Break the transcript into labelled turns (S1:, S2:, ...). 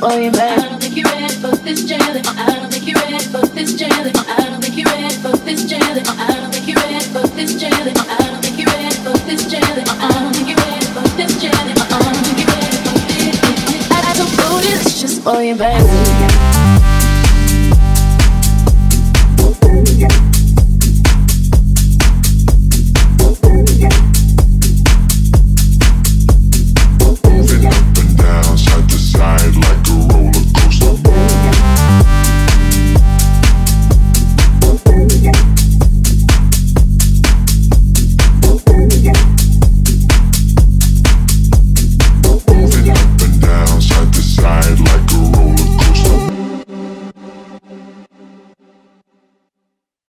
S1: for you, baby.
S2: I don't think you're ready for this jelly. I don't think you're ready for this jelly. I don't think you're ready for this jelly. I don't think you're ready for this jelly. I don't think you're ready for this jelly. I don't think you're ready for this jelly. I don't think you're ready for this. I got some bootylicious for you, baby.